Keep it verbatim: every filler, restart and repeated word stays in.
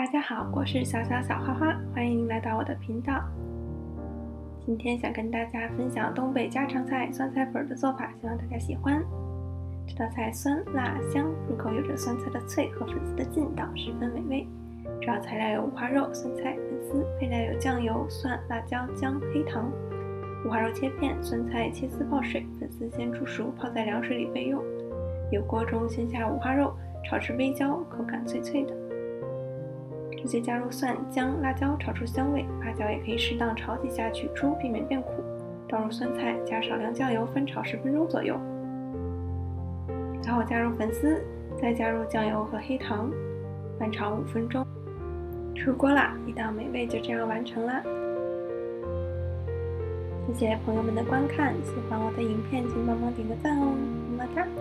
家好，我是小小小花花，欢迎来到我的频道。今天想跟大家分享东北家常菜酸菜粉的做法，希望大家喜欢。这道菜酸辣香，入口有着酸菜的脆和粉丝的劲道，十分美味。主要材料有五花肉、酸菜、粉丝，配料有酱油、蒜、辣椒、姜、黑糖。五花肉切片，酸菜切丝泡水，粉丝先煮熟，泡在凉水里备用。油锅中先下五花肉，炒至微焦，口感脆脆的。直接加入蒜、姜、辣椒，炒出香味。八角也可以适当炒几下取出，避免变苦。倒入酸菜，加少量酱油，翻炒十分钟左右。然后加入粉丝，再加入酱油和黑糖，翻炒五分钟。出锅啦！一道美味就这样完成啦。谢谢朋友们的观看，喜欢我的影片请帮忙点个赞哦，么么哒。